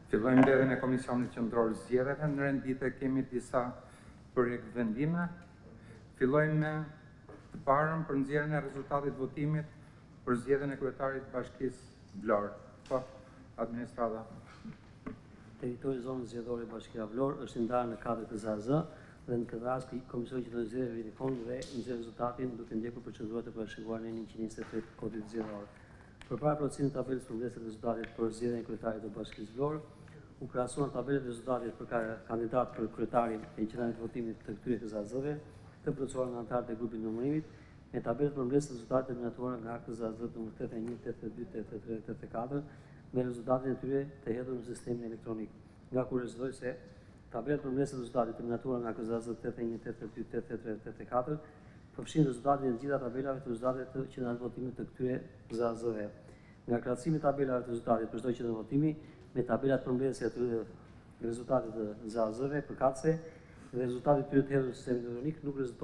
Fillojmë mbledhjen e Komisionit Qendror Zgjedhjeve. Në rendite kemi disa projekt vendime. Fillojmë me të parën për nxjerrjen e rezultatit votimit për zgjedhjen e kryetarit të Bashkisë Vlorë. Po, administrata. Territori zonës zgjedhore Bashkia Vlorë është ndarë në 4 KZAZ dhe në këtë rast Komisioni Qendror Zgjedhjeve verifikon dhe nxjerr rezultatin duke ndjekur procedurat e parashikuara në 123 të Kodit Zgjedhor. Përpara plotësimit të tabelës përmbledhjes së rezultatit për zgjedhjen e kryetarit të Bashkisë Vlorë, u krahasuan tabelet e rezultatit për kandidat për kryetarin e qendrës të votimit të këtyre KZAZ-ve, të plotësuar nga anëtarët e grupit numërimit, me tabelet përmbledhjes së rezultatit të miratuara nga KZAZ nr. 81, 82, 83 dhe 84, me rezultatin e tyre të hedhur në sistemin elektronik. Nga ku rezultoi se tabelet përmbledhjes së rezultatit të miratuara nga KZAZ 81, 82, 83 dhe 84 përfshin rezultatin e gjitha tabelave të rezultatit të qendrës të votimit të këtyre KZAZ-ve. Nga krahasimi i tabelave të rezultatit për çdo qendër votimi me tabelat përmbledhëse të rezultatit të ZAZ-ve përkatëse dhe rezultatit tyre të hedhur në sistemin elektronik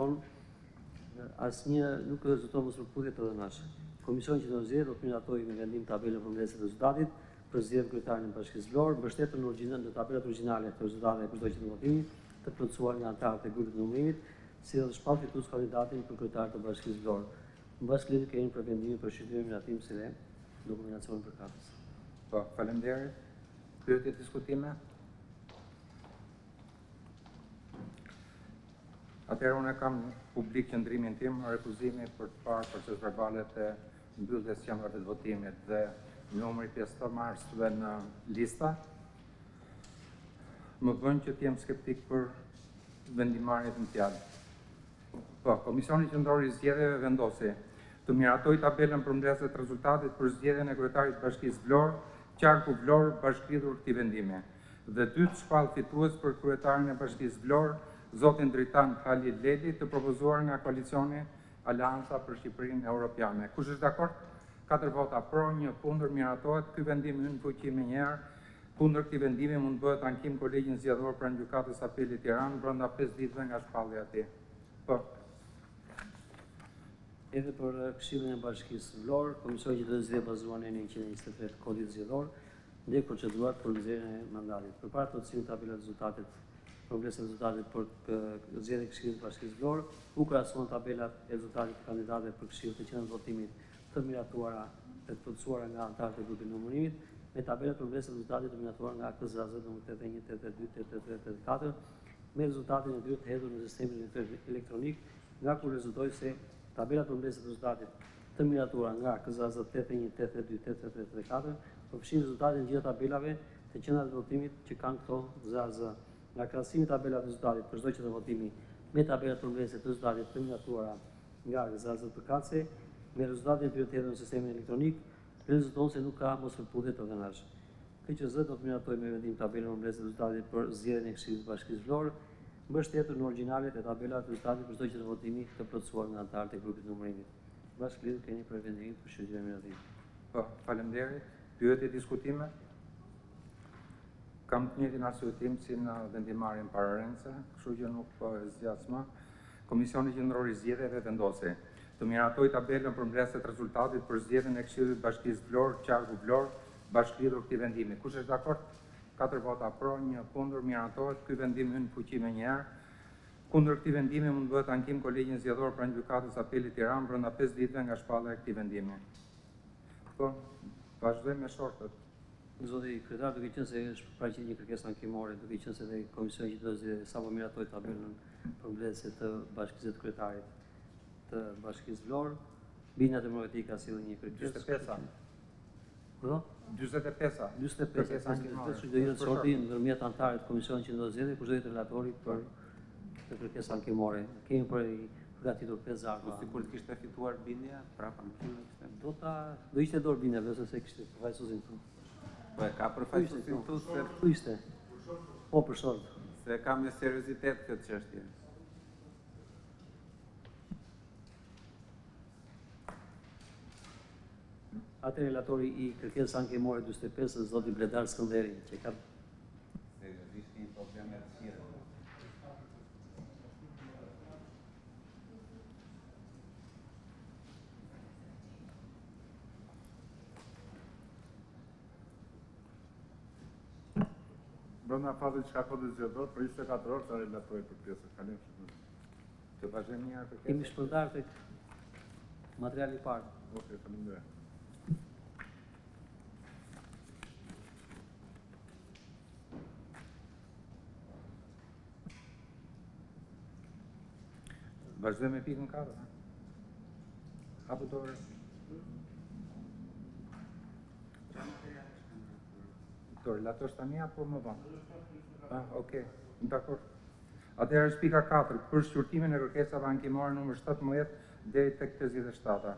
nuk rezulton mospërputhje të dhënash. Komisioni Qendror Zgjedhjeve do të miratojë me vendim tabelën përmbledhëse të rezultatit për zgjedhjen kryetarin e Bashkisë Vlorë, mbështetur në tabelat origjinale të rezultateve për çdo qendër votimi të plotësuar nga anëtarët e grupit numërimit, si dhe të shpall fitues kandidatin për kryetar të Bashkisë Vlorë. Mbas klirë kemi për vendimin për shqyrtimin miratim si dhe dokumentacionin përkatës. Po, faleminderit. Pyetje diskutime? Atëherë unë kam publik qëndrimin tim, refuzimi për të parë proces verbalet e mbylljes së qendrave të votimit dhe numri 5 mars dhe në lista, më bën që të jem skeptik për vendimarrjet në fjalë. Po, Komisioni Qendror i Zgjedhjeve vendosi të miratoj tabelën përmbledhëse të rezultatit për zgjedhjen e kryetarit të Bashkisë Vlorë, Qarku Vlorë bashkëlidhur këtij vendimi. Dhe dytë shpall fitues për kryetarin e Bashkisë Vlorë, zotin Dritan Halil Leli, të propozuar nga koalicioni Aleanca për Shqipërinë Europiane. Kush është dakord? 4 vota pro, 1 kundër, miratohet. Ky vendim hyn në fuqi më njëherë. Kundër këtij vendimi mund bëhet ankim kolegjin zgjedhor pranë gjykatës Apeli Tiranë brenda 5 ditëve nga shpallja e tij. Po. Edhe për Këshillin e Bashkisë Vlorë, Komisioni Qendror Zgjedhjeve bazuar në 123 të Kodit Zgjedhor, ndjek procedurat për nxjerrjen e mandatit. Përpara plotësimit të tabelat rezultatit përmbledhjes së rezultatit për zgjedhjen e Këshillit të Bashkisë Vlorë, u krahasuan tabelat e rezultatit të kandidatëve për Këshillin të qendrës votimit të miratuara dhe të plotësuara nga anëtarët e grupit numërimit, me tabelat përmbledhjes së rezultatit të miratuara nga KZAZ nr. 81, 82, 83 dhe 84, me rezultatin e tyre të hedhur në sistemin elektronik, nga ku rezultoi se tabelat përmbledhjes së rezultatit të miratuara nga KZAZ 81, 82, 83 dhe 84 përfshin rezultatin e gjitha tabelave të qendrave të votimit që kanë këto ZAZ. Nga krahasimi i tabelave të rezultatit për çdo qendër votimi me tabelat përmbledhëse të rezultatit të miratuara nga ZAZ përkatëse, me rezultatin e tyre të hedhur në sistemin elektronik, rezulton se nuk ka mospërputhje të dhënash. KQZ do të miratojë me vendim tabelën përmbledhëse të rezultatit për zgjedhjen e Këshillit të Bashkisë Vlorë, mbështetur në originalet e tabelave të rezultatit për çdo qendër votimi të plotësuar nga anëtarët e grupit numërimit. Bashkëlidhur keni për vendimin për shqyrtimin miratim. Po, faleminderit. Pyetje diskutime? Kam të njëjtin arsyetim si në vendimarrjen pararendëse, kështu që nuk po e zgjas më. Komisioni Qendror i Zgjedhjeve vendosi të miratoj tabelën përmbledhëse të rezultatit për zgjedhjen e Këshillit të Bashkisë Vlorë, Qarku Vlorë, bashkëlidhur këtij vendimi. Kush është dakord? 4 vota pro, 1 kundër, miratohet. Ky vendim hyn në fuqi më njëherë. Kundër këtij vendimi mund bëhet ankim kolegjin zgjedhor pranë gjykatës Apeli Tiranë brenda 5 ditëve nga shpallja e këtij vendimi. Po, vazhdojmë me shortët. Zoti kryetar, duke qenë se është paraqitur një kërkesë ankimore, duke qenë se dhe Komisioni Qendror i Zgjedhjeve sapo miratoi tabelën përmbledhëse të bashkisë të kryetarit të Bashkisë Vlorë, Bina Demokratike ka sjellë një kërkesë. 45. Po? 45. 45 ankimore. Do jetë shorti ndërmjet anëtarëve të Komisionit Qendror i Zgjedhjeve, kush do jetë relatori për të kërkesë ankimore. Kemi përgatitur 5 zarfa. Sikur të kishte fituar bindja, prapa ankimin kishte. Do ishte dorë bindja, vetëm se kishte përfaqësuesin këtu. Po e ka përfaqësuesin këtu se ku ishte? Po për short. Se ka me seriozitet këtë çështje. Atë relatori i kërkesës ankimore 45, zoti Bledar Skënderi, që ka seriozisht një problem me rësirë. Brenda fatit çka kodit zgjedhor për 24 orë sa relatoj për pjesën. Kalim shumë. Të vazhdojmë një herë për Kemi shpërndar tek materiali i parë. Okej, faleminderit. Vazhdojmë me pikën 4. Apo dorë? Do relatosh tani apo më vonë? Okej, dakor. Atëherë është pika 4, për shqyrtimin e kërkesave ankimore numër 17 deri tek 57.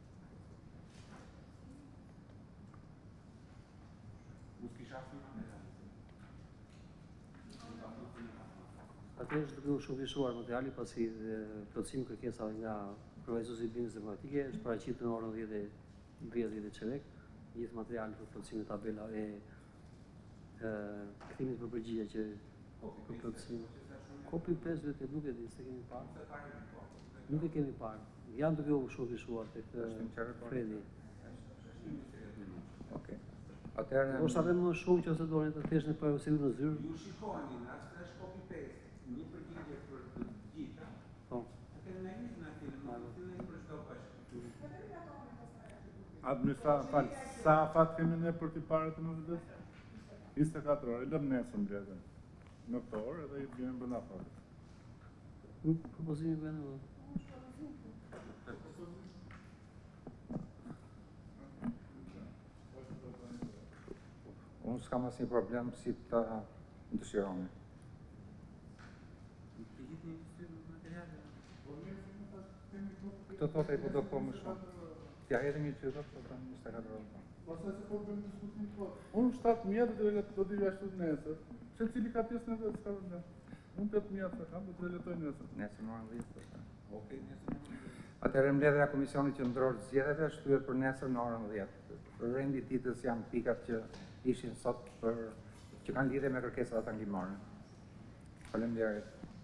Atëherë është duke u shufishuar materiali pasi plotësimi kërkesave nga profesori i bimës matematike është paraqitur në orën 10:10 çerek. Gjithë materiali për plotësimin e tabela e kthimit për përgjigje që për plotësim. Kopi 5 vetë nuk e di se kemi parë. Nuk e kemi parë. Janë duke u shufishuar tek Fredi. Okej. Atëherë Ose edhe më shumë që ose doni të thjesht në për sigurt në zyrë. ju shikoni në atë flash copy paste, një përgjigje për të gjitha. Po. Atëherë na jeni në atë, për çdo bashkë. Sa afat kemi ne për t'i parë të mëdhës? 24 orë, lëm nesër mbledhen. Në këto orë edhe i vjen brenda fatit. Propozimi vjen më. Unë s'kam asnjë problem si ta dëshironi. Këtë thotë e do po më shumë. T'ja hedhim një qytet, po tani 24 orë. Pastaj se po bëjmë diskutim po. Unë 7.000 do t'i jashtu nesër. Secili ka pjesën e vetë, s'ka problem. Unë 8.000 se kam, do të relatoj nesër. Nesër në orën 10. Okej, nesër. Atëherë mbledhja e Komisionit Qendror të Zgjedhjeve shtyhet për nesër në orën 10. Rendi i ditës janë pikat që ishin sot që kanë lidhje me kërkesat ankimore. Faleminderit.